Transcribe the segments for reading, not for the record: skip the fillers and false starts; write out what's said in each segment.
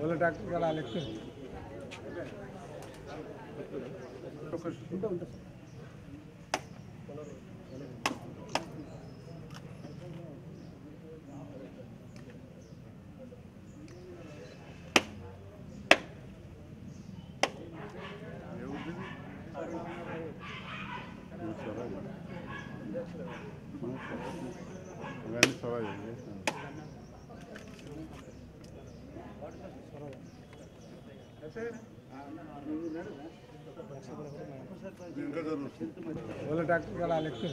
बोला डॉक्टर का लेक्चर बोला डॉक्टर का लेक्चर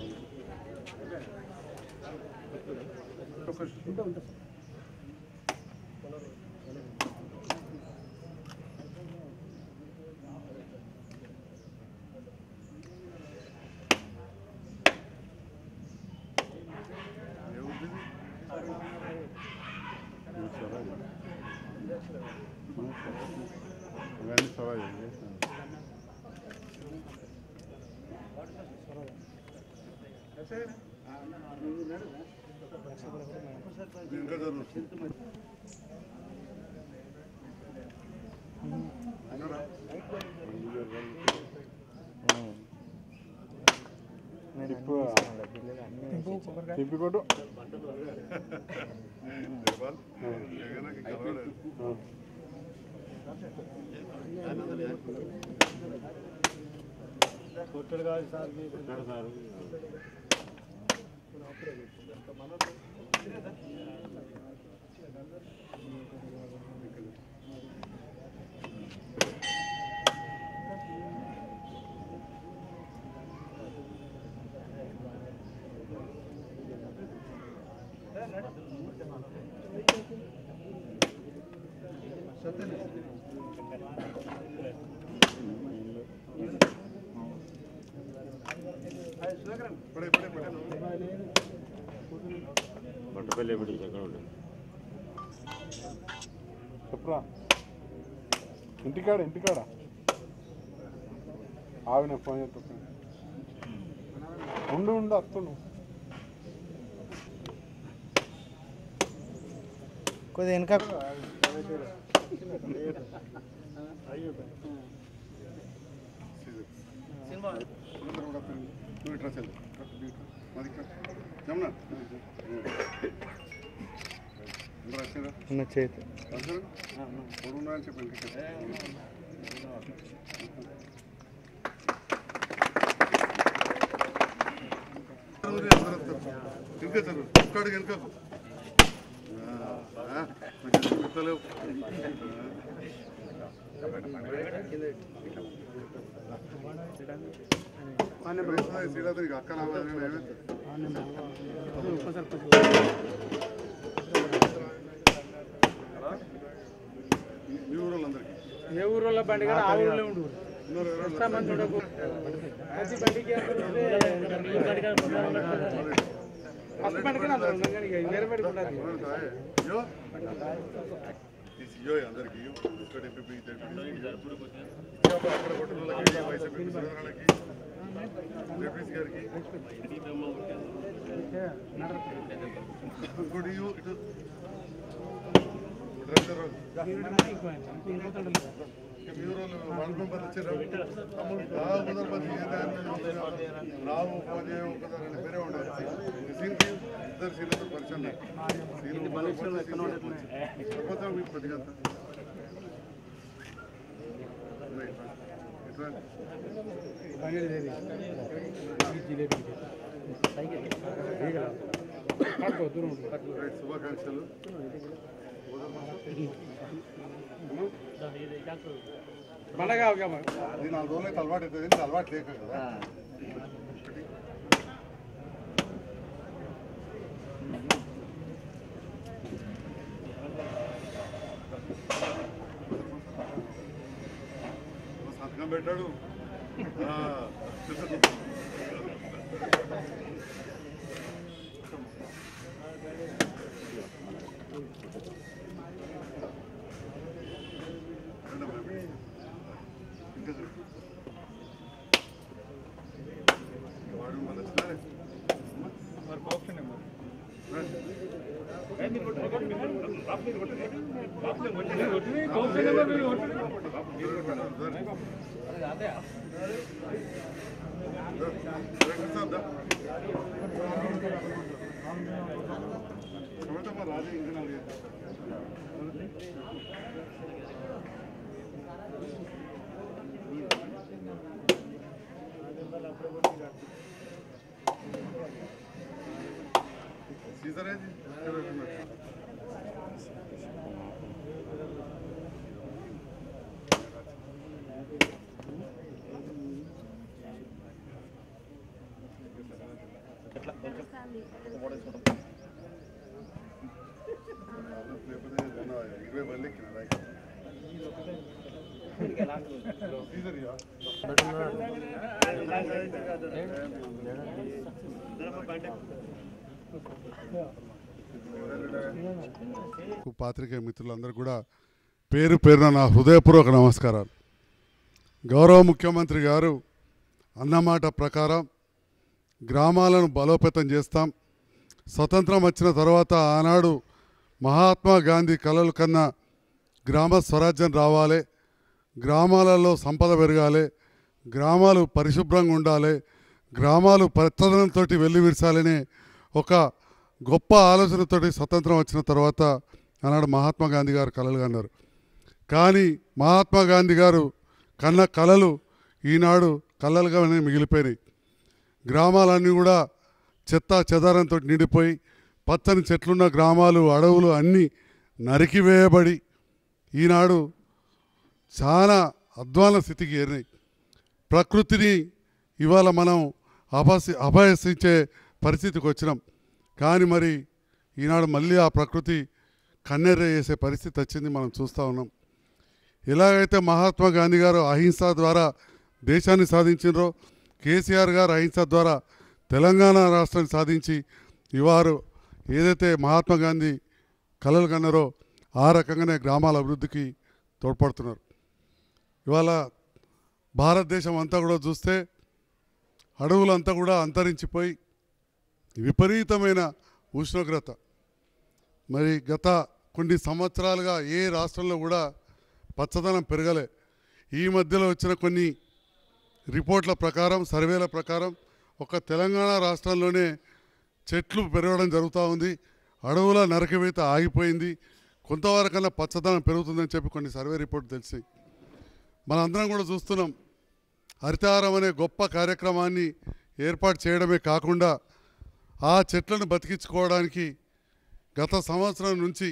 చెప్పరా ఇంటికాడ ఆవిన ఫోన్ చేస్తా ఉండు వస్తుండు కొద్దిగా వెనక చేతి ఏ ఊరోళ్ళ బండి కూడా ఆ ఊళ్ళో ఉండు వేరే బడికి ఉండదు అందరికీ శుభాకాంక్షలు పండగ 4 రోజులైతే అలవాటు అవుతుంది అలవాటు లేక కదా సంతకం పెట్టాడు सीजर है जी పాత్రికేయ మిత్రులందరూ కూడా పేరు పేరున నా హృదయపూర్వక నమస్కారాలు. గౌరవ ముఖ్యమంత్రి గారు అన్నమాట ప్రకారం గ్రామాలను బలోపేతం చేస్తాం. స్వతంత్రం వచ్చిన తర్వాత ఆనాడు మహాత్మా గాంధీ కలలు కన్నా గ్రామ స్వరాజ్యం రావాలి, గ్రామాలలో సంపద పెరగాలి, గ్రామాలు పరిశుభ్రంగా ఉండాలి, గ్రామాలు పచ్చదనంతో వెల్లివిరసాలనే ఒక గొప్ప ఆలోచనతోటి స్వతంత్రం వచ్చిన తర్వాత ఆనాడు మహాత్మా గాంధీ గారు కలలు కన్నారు. కానీ మహాత్మా గాంధీ గారు కన్న కలలు ఈనాడు కలలుగానే మిగిలిపోయినాయి. గ్రామాలన్నీ కూడా చెత్త చెదారంతో నిండిపోయి పచ్చని చెట్లున్న గ్రామాలు అడవులు అన్నీ నరికివేయబడి ఈనాడు చాలా అధ్వాన స్థితికి ఏరినాయి. ప్రకృతిని ఇవాళ మనం అపహసించే పరిస్థితికి వచ్చినాం. కానీ మరి ఈనాడు మళ్ళీ ఆ ప్రకృతి కన్నెర్ర చేసే పరిస్థితి వచ్చింది, మనం చూస్తూ ఉన్నాం. ఎలాగైతే మహాత్మా గాంధీ గారు అహింస ద్వారా దేశాన్ని సాధించినరో, కేసీఆర్ గారు అహింస ద్వారా తెలంగాణ రాష్ట్రాన్ని సాధించి ఇవారు ఏదైతే మహాత్మా గాంధీ కలలు కన్నారో ఆ రకంగానే గ్రామాల అభివృద్ధికి తోడ్పడుతున్నారు. ఇవాళ భారతదేశం అంతా కూడా చూస్తే అడవులంతా కూడా అంతరించిపోయి విపరీతమైన ఉష్ణోగ్రత, మరి గత కొన్ని సంవత్సరాలుగా ఏ రాష్ట్రంలో కూడా పచ్చదనం పెరగలే. ఈ మధ్యలో వచ్చిన కొన్ని రిపోర్ట్ల ప్రకారం, సర్వేల ప్రకారం ఒక తెలంగాణ రాష్ట్రంలోనే చెట్లు పెరగడం జరుగుతూ ఉంది, అడవుల నరకవేత ఆగిపోయింది, కొంతవరకన్నా పచ్చదనం పెరుగుతుందని చెప్పి కొన్ని సర్వే రిపోర్ట్లు తెలిసాయి. మనందరం కూడా చూస్తున్నాం. హరితహారం అనే గొప్ప కార్యక్రమాన్ని ఏర్పాటు చేయడమే కాకుండా ఆ చెట్లను బతికించుకోవడానికి గత సంవత్సరం నుంచి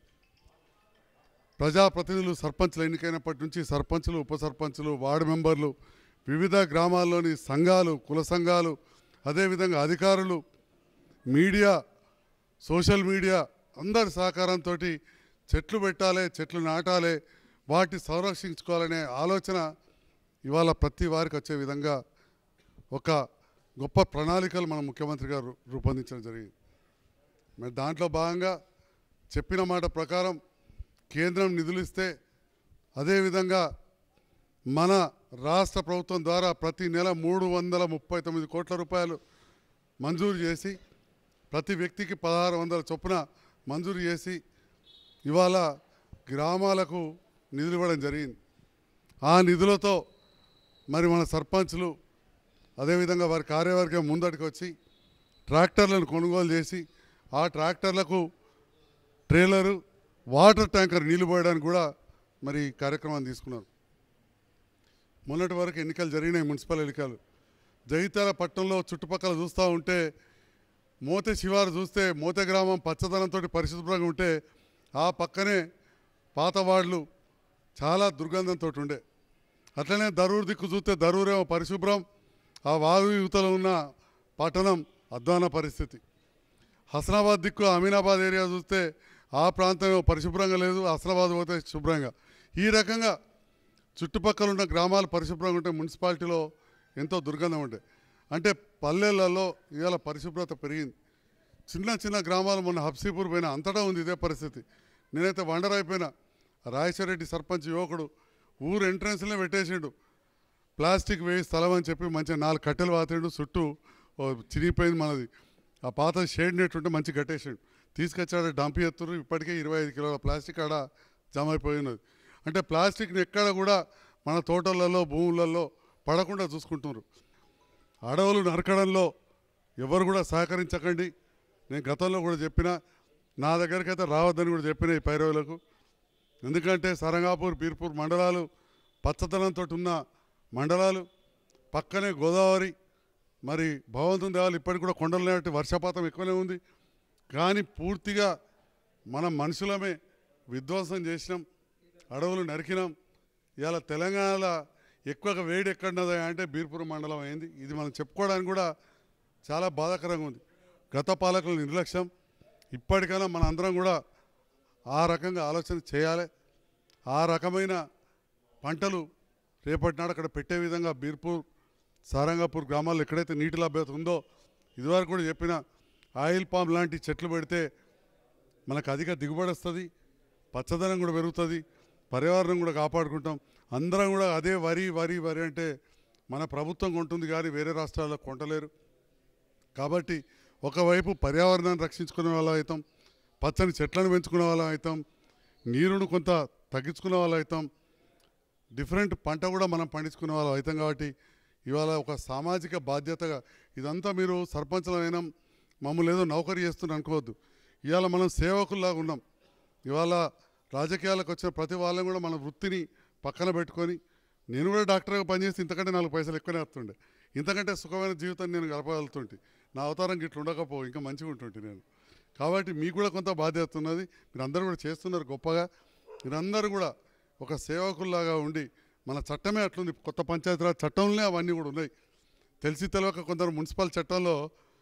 ప్రజాప్రతినిధులు, సర్పంచ్లు ఎన్నికైనప్పటి నుంచి సర్పంచులు, ఉప సర్పంచులు, వార్డు మెంబర్లు, వివిధ గ్రామాల్లోని సంఘాలు, కుల సంఘాలు, అదేవిధంగా అధికారులు, మీడియా, సోషల్ మీడియా అందరి సహకారంతో చెట్లు పెట్టాలి, చెట్లు నాటాలి, వాటి సంరక్షించుకోవాలనే ఆలోచన ఇవాళ ప్రతి వారికి వచ్చే విధంగా ఒక గొప్ప ప్రణాళికలు మన ముఖ్యమంత్రి గారు రూపొందించడం జరిగింది. మరి దాంట్లో భాగంగా చెప్పిన మాట ప్రకారం కేంద్రం నిధులు ఇస్తే, అదేవిధంగా మన రాష్ట్ర ప్రభుత్వం ద్వారా ప్రతి నెల 339 కోట్ల రూపాయలు మంజూరు చేసి ప్రతి వ్యక్తికి 1600 చొప్పున మంజూరు చేసి ఇవాళ గ్రామాలకు నిధులు ఇవ్వడం జరిగింది. ఆ నిధులతో మరి మన సర్పంచ్లు అదేవిధంగా వారి కార్యవర్గం ముందటికి వచ్చి ట్రాక్టర్లను కొనుగోలు చేసి ఆ ట్రాక్టర్లకు ట్రైలరు, వాటర్ ట్యాంకర్ నీళ్లు పోయడానికి కూడా మరి కార్యక్రమాన్ని తీసుకున్నారు. మొన్నటి వరకు ఎన్నికలు జరిగినాయి, మున్సిపల్ ఎన్నికలు. జగిత్యాల పట్టణంలో చుట్టుపక్కల చూస్తూ ఉంటే మోతే శివారు చూస్తే మోతే గ్రామం పచ్చదనంతో పరిశుభ్రంగా ఉంటే ఆ పక్కనే పాత వార్డులు చాలా దుర్గంధంతో ఉండే. అట్లనే దరూరు దిక్కు చూస్తే దరూరేమో పరిశుభ్రం, ఆ వాగు యువతలో ఉన్న పట్టణం అధ్వాన పరిస్థితి. హసనాబాద్ దిక్కు అమీనాబాద్ ఏరియా చూస్తే ఆ ప్రాంతం పరిశుభ్రంగా లేదు, హసనాబాద్ పోతే శుభ్రంగా. ఈ రకంగా చుట్టుపక్కల ఉన్న గ్రామాలు పరిశుభ్రంగా ఉంటే మున్సిపాలిటీలో ఎంతో దుర్గంధం ఉండే. అంటే పల్లెలలో ఇవాళ పరిశుభ్రత పెరిగింది. చిన్న చిన్న గ్రామాలు మొన్న హబ్సీపూర్ పోయినా అంతటా ఉంది ఇదే పరిస్థితి. నేనైతే వండర్ అయిపోయినా. రాజేశ్వరరెడ్డి సర్పంచ్ యువకుడు ఊరు ఎంట్రన్స్లో పెట్టేసిండు, ప్లాస్టిక్ వేయి స్థలం అని చెప్పి మంచిగా 4 కట్టెలు వాతిండు, చుట్టూ చినిగిపోయింది మనది. ఆ పాత షేడ్ నెట్ ఉంటే మంచి కట్టేసాడు, తీసుకొచ్చాడు డంప్ ఎత్తురు. ఇప్పటికే 25 కిలోల ప్లాస్టిక్ ఆడ జమ అయిపోయి ఉన్నది. అంటే ప్లాస్టిక్ని ఎక్కడ కూడా మన తోటలలో భూములలో పడకుండా చూసుకుంటున్నారు. అడవులు నరకడంలో ఎవరు కూడా సహకరించకండి. నేను గతంలో కూడా చెప్పిన, నా దగ్గరికి అయితే రావద్దని కూడా చెప్పిన ఈ పైరవులకు. ఎందుకంటే సరంగాపూర్, బీర్పూర్ మండలాలు పచ్చదనంతో ఉన్న మండలాలు. పక్కనే గోదావరి, మరి భగవంతుని దేవాలు ఇప్పటికి కూడా కొండలు లేనట్టు వర్షపాతం ఎక్కువనే ఉంది. కానీ పూర్తిగా మనం మనుషులమే విధ్వంసం చేసినాం, అడవులు నరికినాం. ఇవాళ తెలంగాణలో ఎక్కువగా వేడి ఎక్కడున్నదా అంటే బీర్పూర్ మండలం అయింది. ఇది మనం చెప్పుకోవడానికి కూడా చాలా బాధాకరంగా ఉంది. గత పాలకుల నిర్లక్ష్యం. ఇప్పటికైనా మన అందరం కూడా ఆ రకంగా ఆలోచన చేయాలి. ఆ రకమైన పంటలు రేపటి నాడు అక్కడ పెట్టే విధంగా బీర్పూర్, సారంగాపూర్ గ్రామాల్లో ఎక్కడైతే నీటి లభ్యత ఉందో, ఇదివరకు కూడా చెప్పిన ఆయిల్ పామ్ లాంటి చెట్లు పెడితే మనకు అధిక దిగుబడి వస్తుంది, పచ్చదనం కూడా పెరుగుతుంది, పర్యావరణం కూడా కాపాడుకుంటాం. అందరం కూడా అదే వరి వరి వరి అంటే మన ప్రభుత్వం కొంటుంది కానీ వేరే రాష్ట్రాల్లో కొంటలేరు. కాబట్టి ఒకవైపు పర్యావరణాన్ని రక్షించుకునే వాళ్ళం అవుతాం, పచ్చని చెట్లను పెంచుకునే వాళ్ళం అవుతాం, నీరును కొంత తగ్గించుకునే వాళ్ళం అవుతాం, డిఫరెంట్ పంట కూడా మనం పండించుకునే వాళ్ళం అవుతాం. కాబట్టి ఇవాళ ఒక సామాజిక బాధ్యతగా ఇదంతా మీరు సర్పంచులైనా మమ్మల్ని ఏదో నౌకరీ చేస్తున్నారు అనుకోవద్దు. ఇవాళ మనం సేవకుల్లాగా ఉన్నాం. ఇవాళ రాజకీయాలకు వచ్చిన ప్రతి వాళ్ళని కూడా మన వృత్తిని పక్కన పెట్టుకొని, నేను కూడా డాక్టర్గా పనిచేసి ఇంతకంటే 4 పైసలు ఎక్కువనే వస్తుండే, ఇంతకంటే సుఖమైన జీవితం నేను గడపగలుగుతుంటే, నా అవతారం గిట్ల ఉండకపో ఇంకా మంచిగా ఉంటుంటే నేను. కాబట్టి మీకు కూడా కొంత బాధ్యత ఉన్నది. మీరందరూ కూడా చేస్తున్నారు గొప్పగా. మీరందరూ కూడా ఒక సేవకుల్లాగా ఉండి, మన చట్టమే అట్లుంది, కొత్త పంచాయతీరాజ్ చట్టంలోనే అవన్నీ కూడా ఉన్నాయి. తెలిసి తెలియక కొందరు మున్సిపల్ చట్టంలో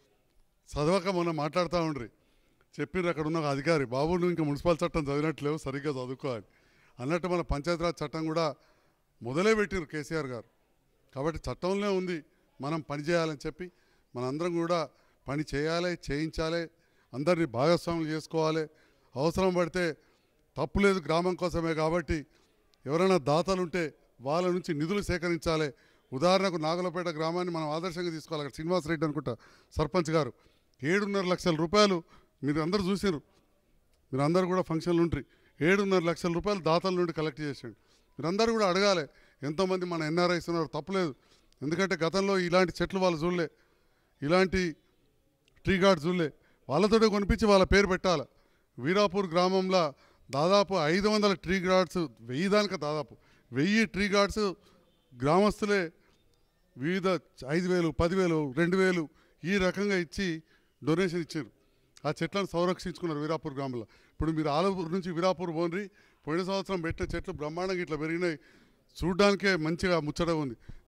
చదవక మనం మాట్లాడుతూ ఉండ్రి. చెప్పిర్రు అక్కడ ఉన్న అధికారి, బాబు నువ్వు ఇంకా మున్సిపల్ చట్టం చదివినట్లేవు, సరిగ్గా చదువుకోవాలి అన్నట్టు మన పంచాయతీరాజ్ చట్టం కూడా మొదలే పెట్టిరు కేసీఆర్ గారు. కాబట్టి చట్టంలో ఉంది, మనం పని చేయాలని చెప్పి మనందరం కూడా పని చేయాలి, చేయించాలి, అందరినీ భాగస్వాములు చేసుకోవాలి. అవసరం పడితే తప్పులేదు, గ్రామం కోసమే కాబట్టి ఎవరైనా దాతలుంటే వాళ్ళ నుంచి నిధులు సేకరించాలి. ఉదాహరణకు నాగలపేట గ్రామాన్ని మనం ఆదర్శంగా తీసుకోవాలి. అక్కడ శ్రీనివాసరెడ్డి అనుకుంటా సర్పంచ్ గారు 7.5 లక్షల రూపాయలు, మీరు అందరూ చూసారు, మీరు అందరూ కూడా ఫంక్షన్లు ఉంటారు, 7.5 లక్షల రూపాయలు దాతల నుండి కలెక్ట్ చేసాడు. మీరందరూ కూడా అడగాలి, ఎంతోమంది మన ఎన్ఆర్ఐస్ ఉన్నారు, తప్పులేదు. ఎందుకంటే గతంలో ఇలాంటి చెట్లు వాళ్ళు చూడలే, ఇలాంటి ట్రీ గార్డ్స్ చూడలే, వాళ్ళతోనే కొనిపించి వాళ్ళ పేరు పెట్టాలి. వీరాపూర్ గ్రామంలో దాదాపు 500 ట్రీ గార్డ్స్, 1000 దానిక దాదాపు 1000 ట్రీ గార్డ్స్ గ్రామస్తులే వివిధ 5,000, 10,000, 2,000 ఈ రకంగా ఇచ్చి డొనేషన్ ఇచ్చారు. ఆ చెట్లను సంరక్షించుకున్నారు వీరాపూర్ గ్రామంలో. ఇప్పుడు మీరు ఆలూరు నుంచి వీరాపూర్ పోన్రి, పోయిన సంవత్సరం పెట్టిన చెట్లు బ్రహ్మాండంగా ఇట్లా పెరిగినాయి, చూడడానికే మంచిగా ముచ్చటగా ఉంది.